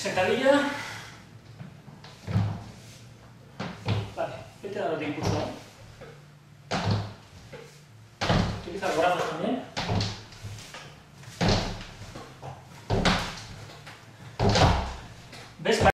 Sentadilla. Vale, vete dándote impulso. Utiliza los brazos también. ¿Ves?